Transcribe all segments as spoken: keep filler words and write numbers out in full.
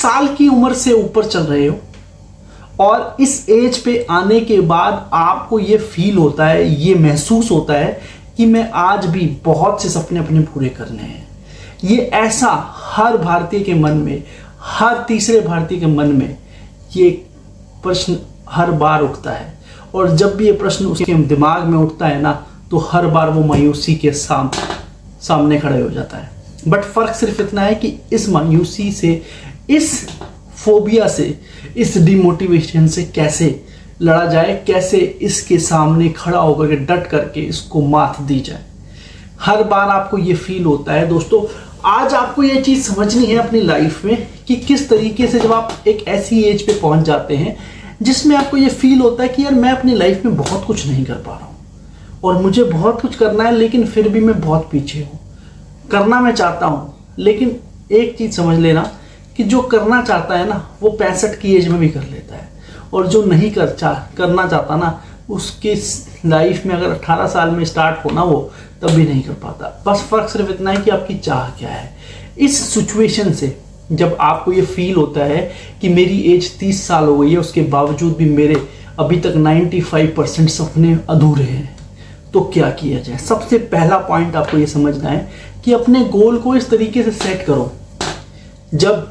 साल की उम्र से ऊपर चल रहे हो और इस एज पे आने के बाद आपको ये फील होता है, ये महसूस होता है कि मैं आज भी बहुत से सपने अपने पूरे करने हैं। ये ऐसा हर भारतीय के मन में, हर तीसरे भारतीय के मन में ये प्रश्न हर बार उठता है। और जब भी ये प्रश्न उसके दिमाग में उठता है ना, तो हर बार वो मायूसी के साम, सामने खड़े हो जाता है। बट फर्क सिर्फ इतना है कि इस मायूसी से, इस फोबिया से, इस डिमोटिवेशन से कैसे लड़ा जाए, कैसे इसके सामने खड़ा होकर के डट करके इसको मात दी जाए। हर बार आपको ये फील होता है दोस्तों। आज आपको ये चीज़ समझनी है अपनी लाइफ में कि किस तरीके से जब आप एक ऐसी एज पे पहुंच जाते हैं जिसमें आपको ये फील होता है कि यार मैं अपनी लाइफ में बहुत कुछ नहीं कर पा रहा हूँ और मुझे बहुत कुछ करना है, लेकिन फिर भी मैं बहुत पीछे हूँ। करना मैं चाहता हूँ, लेकिन एक चीज़ समझ लेना कि जो करना चाहता है ना, वो पैंसठ की एज में भी कर लेता है, और जो नहीं कर चाह करना चाहता ना, उसकी लाइफ में अगर अठारह साल में स्टार्ट होना वो तब भी नहीं कर पाता। बस फर्क सिर्फ इतना है कि आपकी चाह क्या है। इस सिचुएशन से जब आपको ये फील होता है कि मेरी एज तीस साल हो गई है, उसके बावजूद भी मेरे अभी तक पचानवे परसेंट सपने अधूरे हैं, तो क्या किया जाए। सबसे पहला पॉइंट आपको ये समझना है कि अपने गोल को इस तरीके से सेट करो। जब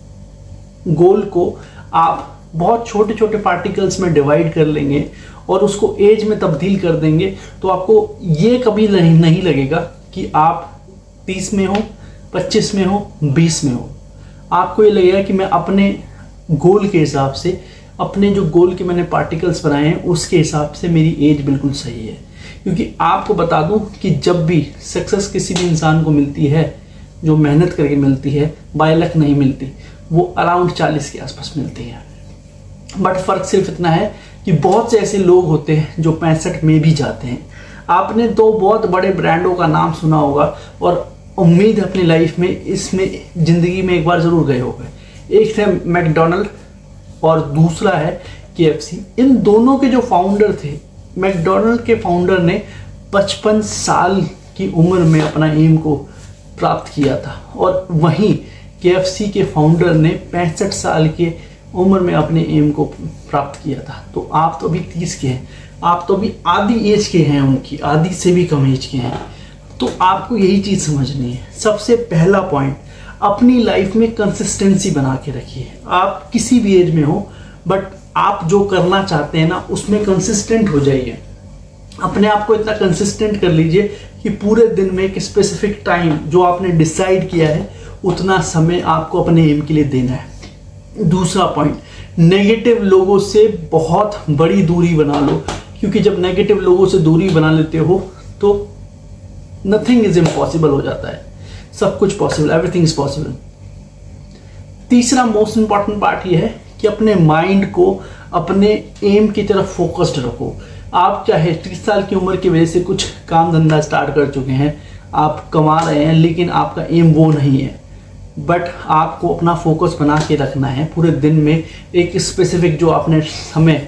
गोल को आप बहुत छोटे छोटे पार्टिकल्स में डिवाइड कर लेंगे और उसको एज में तब्दील कर देंगे, तो आपको ये कभी नहीं, नहीं लगेगा कि आप तीस में हो, पच्चीस में हो, बीस में हो। आपको ये लगेगा कि मैं अपने गोल के हिसाब से, अपने जो गोल के मैंने पार्टिकल्स बनाए हैं उसके हिसाब से मेरी एज बिल्कुल सही है। क्योंकि आपको बता दूं कि जब भी सक्सेस किसी भी इंसान को मिलती है, जो मेहनत करके मिलती है, बाय लक नहीं मिलती, वो अराउंड चालीस के आसपास मिलती है। बट फर्क सिर्फ इतना है कि बहुत से ऐसे लोग होते हैं जो पैंसठ में भी जाते हैं। आपने दो बहुत बड़े ब्रांडों का नाम सुना होगा और उम्मीद है अपनी लाइफ में इसमें जिंदगी में एक बार जरूर गए होंगे। एक है मैकडोनल्ड और दूसरा है केएफसी। इन दोनों के जो फाउंडर थे, मैकडोनल्ड के फाउंडर ने पचपन साल की उम्र में अपना एम को प्राप्त किया था, और वहीं केएफसी के फाउंडर ने पैंसठ साल के उम्र में अपने एम को प्राप्त किया था। तो आप तो अभी तीस के हैं, आप तो अभी आधी एज के हैं, उनकी आधी से भी कम एज के हैं। तो आपको यही चीज़ समझनी है। सबसे पहला पॉइंट, अपनी लाइफ में कंसिस्टेंसी बना के रखिए। आप किसी भी एज में हो, बट आप जो करना चाहते हैं ना, उसमें कंसिस्टेंट हो जाइए। अपने आप को इतना कंसिस्टेंट कर लीजिए कि पूरे दिन में एक स्पेसिफिक टाइम जो आपने डिसाइड किया है, उतना समय आपको अपने एम के लिए देना है। दूसरा पॉइंट, नेगेटिव लोगों से बहुत बड़ी दूरी बना लो, क्योंकि जब नेगेटिव लोगों से दूरी बना लेते हो तो नथिंग इज इम्पॉसिबल हो जाता है। सब कुछ पॉसिबल, एवरीथिंग इज पॉसिबल। तीसरा मोस्ट इंपॉर्टेंट पार्ट ये है कि अपने माइंड को अपने एम की तरफ फोकस्ड रखो। आप चाहे तीस साल की उम्र की वजह से कुछ काम धंधा स्टार्ट कर चुके हैं, आप कमा रहे हैं, लेकिन आपका एम वो नहीं है। बट आपको अपना फोकस बना के रखना है। पूरे दिन में एक स्पेसिफिक जो आपने समय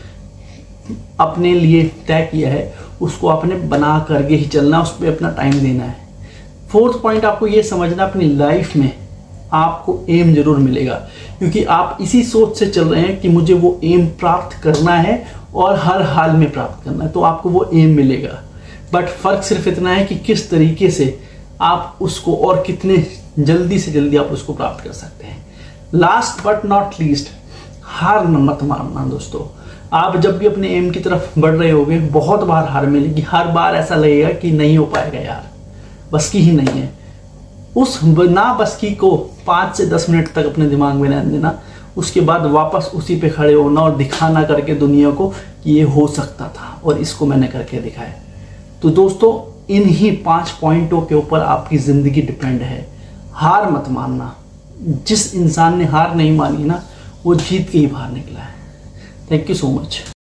अपने लिए तय किया है, उसको आपने बना करके ही चलना, उस पर अपना टाइम देना है। फोर्थ पॉइंट, आपको ये समझना, अपनी लाइफ में आपको एम जरूर मिलेगा, क्योंकि आप इसी सोच से चल रहे हैं कि मुझे वो एम प्राप्त करना है और हर हाल में प्राप्त करना है, तो आपको वो एम मिलेगा। बट फर्क सिर्फ इतना है कि किस तरीके से आप उसको और कितने जल्दी से जल्दी आप उसको प्राप्त कर सकते हैं। लास्ट बट नॉट लीस्ट, हार मत मानना दोस्तों। आप जब भी अपने एम की तरफ बढ़ रहे होगे, बहुत बार हार मिलेगी। हर बार ऐसा लगेगा कि नहीं हो पाएगा यार, बस की ही नहीं है। उस ना बस की को पाँच से दस मिनट तक अपने दिमाग में रहने देना, उसके बाद वापस उसी पे खड़े होना और दिखाना करके दुनिया को कि ये हो सकता था और इसको मैंने करके दिखाया। तो दोस्तों, इन्हीं पांच पॉइंटों के ऊपर आपकी ज़िंदगी डिपेंड है। हार मत मानना। जिस इंसान ने हार नहीं मानी ना, वो जीत के ही बाहर निकला है। Thank you so much.